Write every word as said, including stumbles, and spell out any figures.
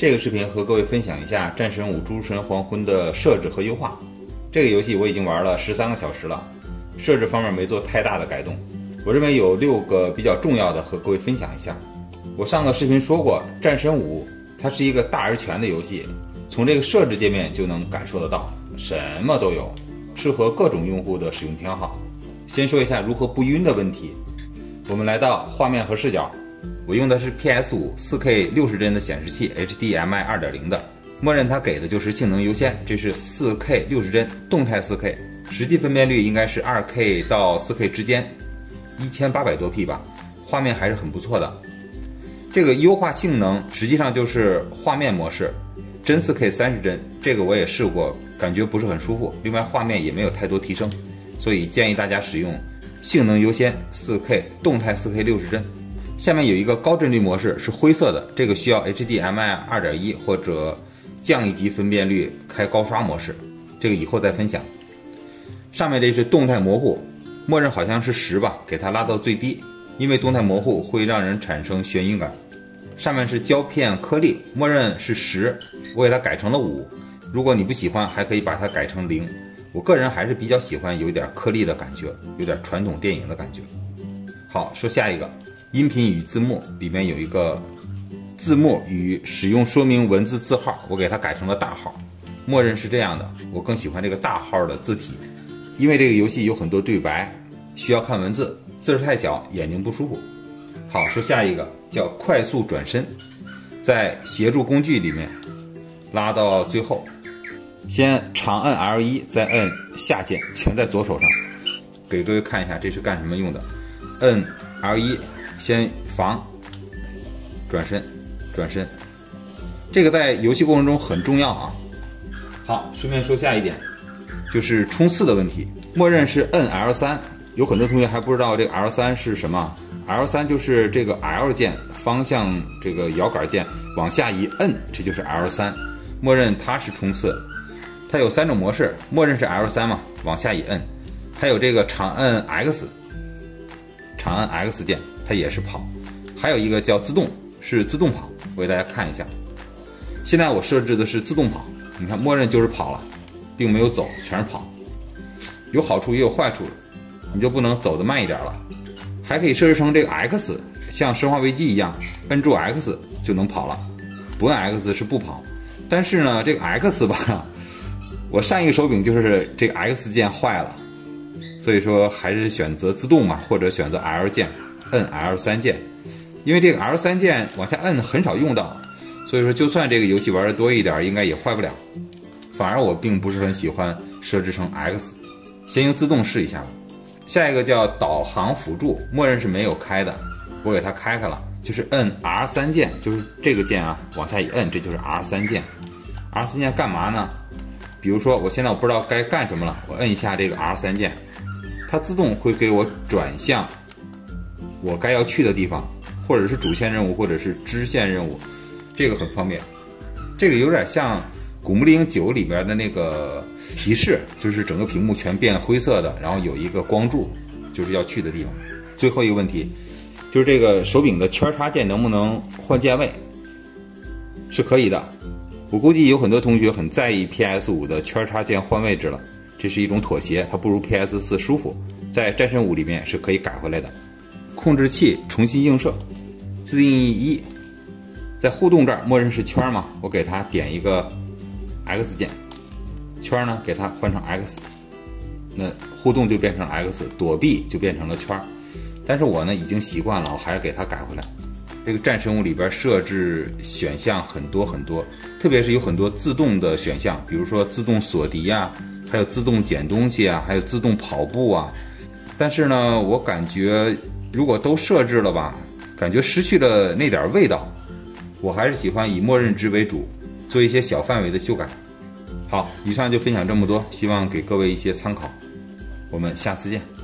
这个视频和各位分享一下《战神五：诸神黄昏》的设置和优化。这个游戏我已经玩了十三个小时了，设置方面没做太大的改动。我认为有六个比较重要的和各位分享一下。我上个视频说过，《战神五》它是一个大而全的游戏，从这个设置界面就能感受得到，什么都有，适合各种用户的使用偏好。先说一下如何不晕的问题。我们来到画面和视角，我用的是 P S 五 四K 六十帧的显示器 H D M I 二点零 的，默认它给的就是性能优先，这是 四K 六十帧动态 四K， 实际分辨率应该是 二 K 到 四 K 之间，一千八百多 P 吧，画面还是很不错的。这个优化性能实际上就是画面模式，真 四 K 三十帧，这个我也试过，感觉不是很舒服，另外画面也没有太多提升，所以建议大家使用性能优先 四 K 动态 四 K 六十帧。下面有一个高帧率模式是灰色的，这个需要 H D M I 二点一 或者降一级分辨率开高刷模式，这个以后再分享。上面这是动态模糊，默认好像是十吧，给它拉到最低，因为动态模糊会让人产生眩晕感。上面是胶片颗粒，默认是十，我给它改成了五，如果你不喜欢还可以把它改成零。我个人还是比较喜欢有一点颗粒的感觉，有点传统电影的感觉。好，说下一个，音频与字幕里面有一个字幕与使用说明文字字号，我给它改成了大号，默认是这样的，我更喜欢这个大号的字体，因为这个游戏有很多对白需要看文字，字太小眼睛不舒服。好，说下一个叫快速转身，在协助工具里面拉到最后，先长按 L 一， 再摁下键，全在左手上，给各位看一下这是干什么用的。摁 L 一， 先防转身转身，这个在游戏过程中很重要啊。好，顺便说下一点，就是冲刺的问题，默认是摁 L 三， 有很多同学还不知道这个 L 三 是什么。 L 三 就是这个 L 键方向这个摇杆键往下一摁，这就是 L 三， 默认它是冲刺。它有三种模式，默认是 L 三 嘛，往下一摁，还有这个长按 X， 长按 X 键它也是跑，还有一个叫自动，是自动跑，我给大家看一下。现在我设置的是自动跑，你看默认就是跑了，并没有走，全是跑。有好处也有坏处，你就不能走得慢一点了。还可以设置成这个 X， 像生化危机一样，摁住 X 就能跑了，不摁 X 是不跑。但是呢，这个 X 吧，我上一个手柄就是这个 X 键坏了，所以说还是选择自动嘛，或者选择 L 键，摁 L 三 键，因为这个 L 三 键往下摁很少用到，所以说就算这个游戏玩的多一点，应该也坏不了。反而我并不是很喜欢设置成 X， 先用自动试一下吧。下一个叫导航辅助，默认是没有开的，我给它开开了，就是摁 R 三 键，就是这个键啊，往下一摁，这就是 R 三 键。R 三 键干嘛呢？比如说我现在我不知道该干什么了，我摁一下这个 R 三 键，它自动会给我转向我该要去的地方，或者是主线任务，或者是支线任务，这个很方便。这个有点像《古墓丽影九》里边的那个提示，就是整个屏幕全变灰色的，然后有一个光柱，就是要去的地方。最后一个问题就是这个手柄的圈叉键能不能换键位？是可以的。我估计有很多同学很在意 P S 五 的圈叉键换位置了，这是一种妥协，它不如 P S 四 舒服，在战神五里面是可以改回来的。控制器重新映射，自定义一，在互动这儿默认是圈嘛，我给它点一个 X 键，圈呢给它换成 X， 那互动就变成 X， 躲避就变成了圈。但是我呢已经习惯了，我还是给它改回来。这个战神五里边设置选项很多很多，特别是有很多自动的选项，比如说自动锁敌啊，还有自动捡东西啊，还有自动跑步啊。但是呢，我感觉如果都设置了吧，感觉失去了那点味道。我还是喜欢以默认值为主，做一些小范围的修改。好，以上就分享这么多，希望给各位一些参考。我们下次见。